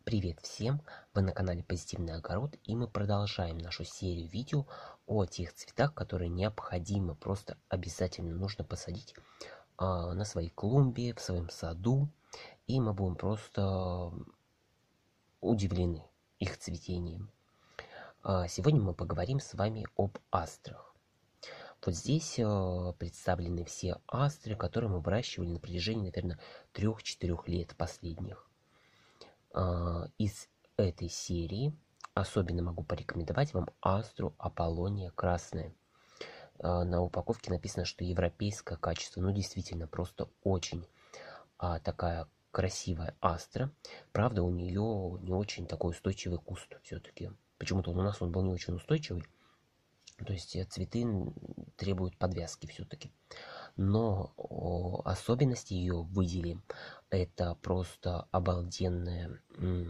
Привет всем! Вы на канале Позитивный огород, и мы продолжаем нашу серию видео о тех цветах, которые необходимо, просто обязательно нужно посадить на своей клумбе, в своем саду, и мы будем просто удивлены их цветением. Сегодня мы поговорим с вами об астрах. Вот здесь представлены все астры, которые мы выращивали на протяжении, наверное, 3-4 лет последних. Из этой серии особенно могу порекомендовать вам астру Аполлония красная. На упаковке написано, что европейское качество. Ну, действительно, просто очень такая красивая астра. Правда, у нее не очень такой устойчивый куст все-таки. Почему-то у нас он был не очень устойчивый. То есть цветы требуют подвязки все-таки. Но особенности ее выделим. Это просто обалденная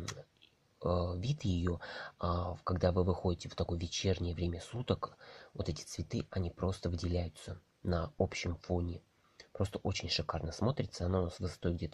вид ее, когда вы выходите в такое вечернее время суток, вот эти цветы, они просто выделяются на общем фоне. Просто очень шикарно смотрится. Она у нас высотой где-то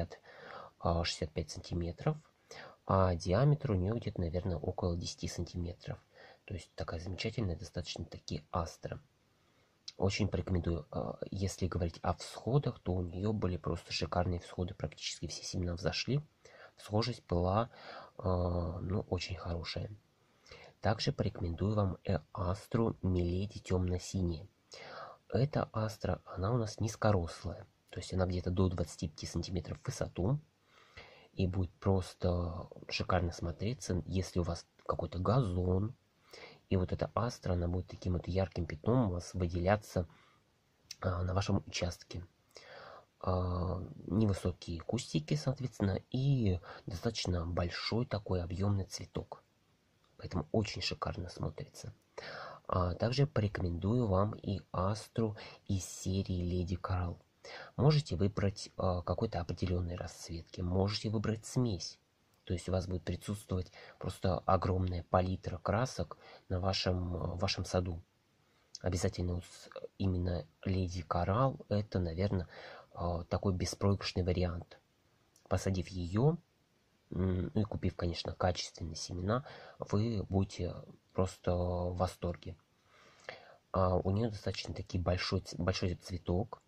60-65 сантиметров, а диаметр у нее где-то, наверное, около 10 сантиметров. То есть такая замечательная достаточно таки астра. Очень порекомендую. Если говорить о всходах, то у нее были просто шикарные всходы. Практически все семена взошли. Схожесть была очень хорошая. Также порекомендую вам астру Миледи темно-синяя. Эта астра, она у нас низкорослая. То есть она где-то до 25 сантиметров в высоту. И будет просто шикарно смотреться, если у вас какой-то газон. И вот эта астра, она будет таким вот ярким пятном у вас выделяться на вашем участке. Невысокие кустики, соответственно, и достаточно большой такой объемный цветок. Поэтому очень шикарно смотрится. Также порекомендую вам и астру из серии Леди Коралл. Можете выбрать какой-то определенной расцветки, можете выбрать смесь. То есть у вас будет присутствовать просто огромная палитра красок на вашем саду. Обязательно именно Леди Коралл это, наверное, такой беспроигрышный вариант. Посадив ее, и купив, конечно, качественные семена, вы будете просто в восторге. У нее достаточно таки большой цветок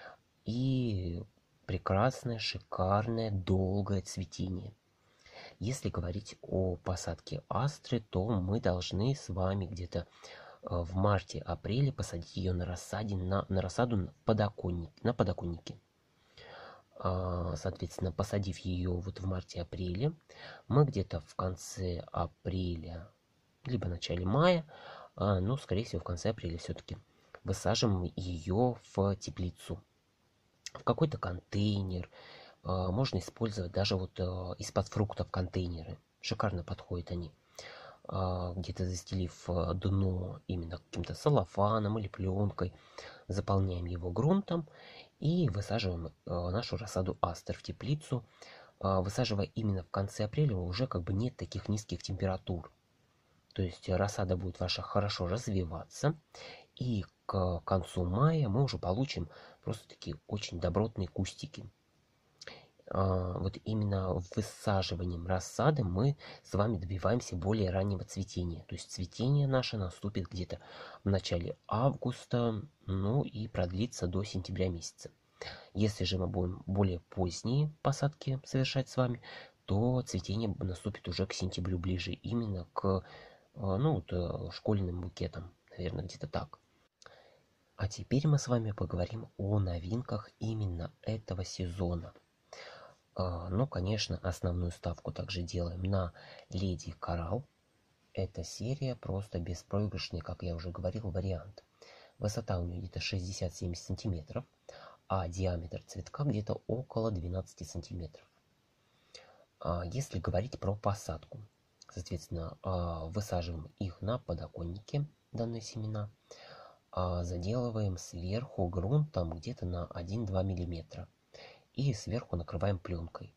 и прекрасное, шикарное, долгое цветение. Если говорить о посадке астры, то мы должны с вами где-то в марте-апреле посадить ее на рассаду на подоконнике. Соответственно, посадив ее вот в марте-апреле, мы где-то в конце апреля, либо в начале мая, но, скорее всего, в конце апреля все-таки высаживаем ее в теплицу, в какой-то контейнер. Можно использовать даже вот из-под фруктов контейнеры. Шикарно подходят они. Где-то застелив дно именно каким-то целлофаном или пленкой, заполняем его грунтом и высаживаем нашу рассаду астр в теплицу. Высаживая именно в конце апреля, уже как бы нет таких низких температур. То есть рассада будет ваша хорошо развиваться, и к концу мая мы уже получим просто такие очень добротные кустики. Вот именно высаживанием рассады мы с вами добиваемся более раннего цветения. То есть цветение наше наступит где-то в начале августа, ну и продлится до сентября месяца. Если же мы будем более поздние посадки совершать с вами, то цветение наступит уже к сентябрю, ближе именно к школьным букетам, наверное, где-то так. А теперь мы с вами поговорим о новинках именно этого сезона. Ну, конечно, основную ставку также делаем на Леди Коралл. Эта серия просто беспроигрышный, как я уже говорил, вариант. Высота у нее где-то 60-70 сантиметров, а диаметр цветка где-то около 12 сантиметров. Если говорить про посадку, соответственно, высаживаем их на подоконнике, данные семена, заделываем сверху грунтом где-то на 1-2 мм. И сверху накрываем пленкой.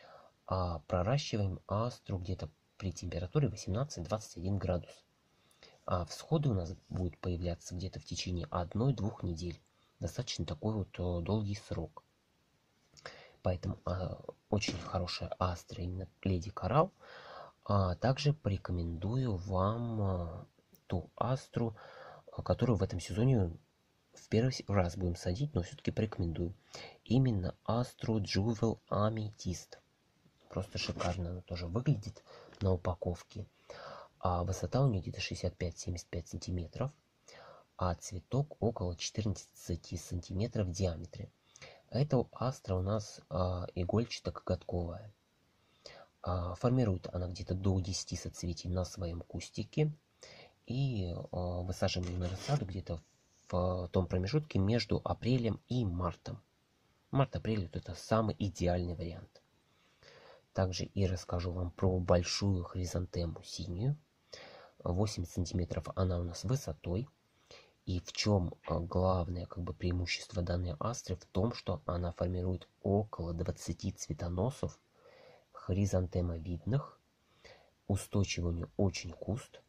Проращиваем астру где-то при температуре 18-21 градус. Всходы у нас будут появляться где-то в течение 1-2 недель. Достаточно такой вот долгий срок. Поэтому очень хорошая астра, именно Леди Коралл. Также порекомендую вам ту астру, которую в этом сезоне в первый раз будем садить, но все-таки порекомендую. Именно астру Jewel Amethyst. Просто шикарно она тоже выглядит на упаковке. Высота у нее где-то 65-75 сантиметров, а цветок около 14 сантиметров в диаметре. Эта астра у нас игольчато-коготковая. Формирует она где-то до 10 соцветий на своем кустике. И высаживаем ее на рассаду где-то в том промежутке между апрелем и мартом. Март-апрель — это самый идеальный вариант. Также и расскажу вам про большую хризантему синюю. 8 сантиметров она у нас высотой. И в чем главное преимущество данной астры? В том, что она формирует около 20 цветоносов, хризантемовидных. Устойчивый у нее очень куст.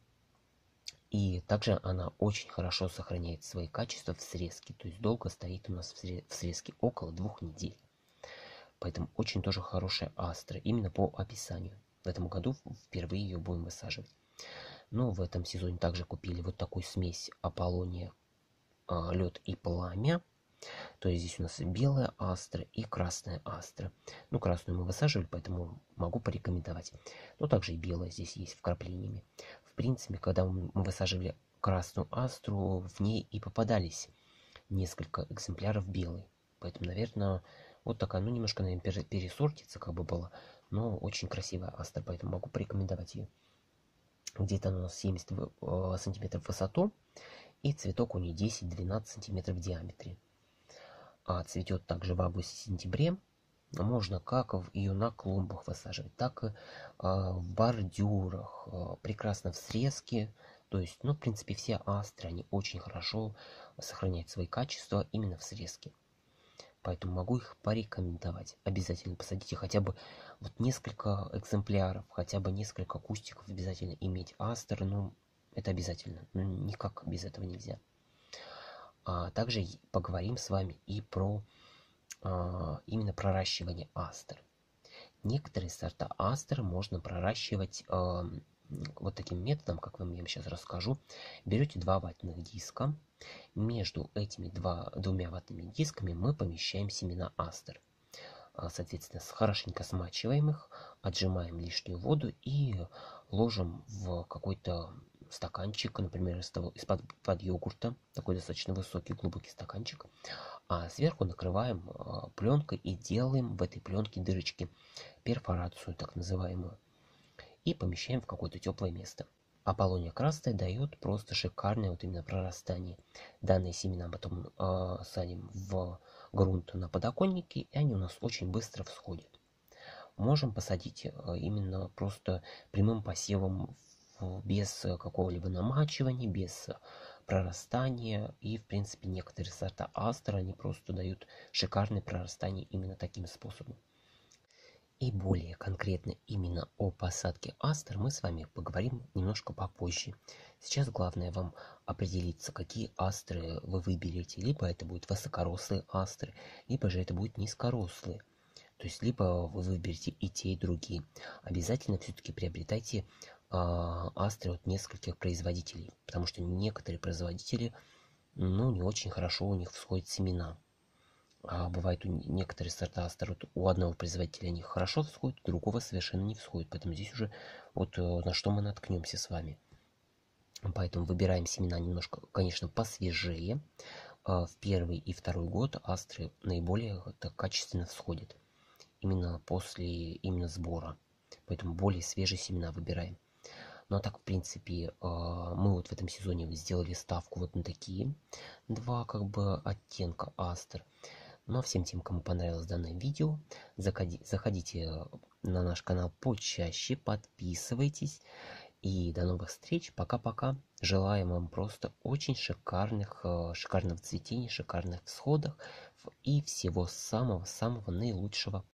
И также она очень хорошо сохраняет свои качества в срезке. То есть долго стоит у нас в срезке, около 2 недель. Поэтому очень тоже хорошая астра, именно по описанию. В этом году впервые ее будем высаживать. Но в этом сезоне также купили вот такую смесь Аполлония, лед и пламя. То есть здесь у нас белая астра и красная астра. Ну, красную мы высаживали, поэтому могу порекомендовать. Но также и белая здесь есть вкраплениями. В принципе, когда мы высаживали красную астру, в ней и попадались несколько экземпляров белой. Поэтому, наверное, вот такая, ну, немножко, наверное, пересортится была. Но очень красивая астра, поэтому могу порекомендовать ее. Где-то она у нас 70 сантиметров в высоту. И цветок у нее 10-12 сантиметров в диаметре. Цветет также в августе-сентябре. Можно как ее на клумбах высаживать, так и в бордюрах. Прекрасно в срезке. То есть, ну, в принципе, все астры, они очень хорошо сохраняют свои качества именно в срезке. Поэтому могу их порекомендовать. Обязательно посадите хотя бы вот несколько экземпляров, хотя бы несколько кустиков обязательно иметь астр. Ну, это обязательно. Ну, никак без этого нельзя. Также поговорим с вами и про именно проращивание астр. Некоторые сорта астр можно проращивать вот таким методом, как я вам сейчас расскажу. Берете 2 ватных диска. Между этими двумя ватными дисками мы помещаем семена астр. Соответственно, хорошенько смачиваем их, отжимаем лишнюю воду и ложим в какой-то стаканчик, например, из-под йогурта, такой достаточно высокий, глубокий стаканчик. А сверху накрываем пленкой и делаем в этой пленке дырочки, перфорацию так называемую, и помещаем в какое-то теплое место. Аполлония красная дает просто шикарное вот именно прорастание. Данные семена потом садим в грунт на подоконнике, и они у нас очень быстро всходят. Можем посадить именно просто прямым посевом, без какого-либо намачивания, без прорастания. И в принципе некоторые сорта астр, они просто дают шикарное прорастание именно таким способом. И более конкретно именно о посадке астр мы с вами поговорим немножко попозже. Сейчас главное вам определиться, какие астры вы выберете. Либо это будут высокорослые астры, либо же это будут низкорослые. То есть либо вы выберете и те, и другие. Обязательно все-таки приобретайте астры от нескольких производителей. Потому что некоторые производители, ну, не очень хорошо у них всходят семена. Бывает, у некоторые сорта астр у одного производителя они хорошо всходят, у другого совершенно не всходят. Поэтому здесь уже вот на что мы наткнемся с вами. Поэтому выбираем семена немножко, конечно, посвежее. В первый и второй год астры наиболее качественно всходят. Именно после сбора. Поэтому более свежие семена выбираем. Ну а так, в принципе, мы вот в этом сезоне сделали ставку вот на такие два оттенка астр. Ну а всем тем, кому понравилось данное видео, заходите на наш канал почаще, подписывайтесь. И до новых встреч. Пока-пока. Желаем вам просто очень шикарного цветения, шикарных всходов и всего самого-самого наилучшего.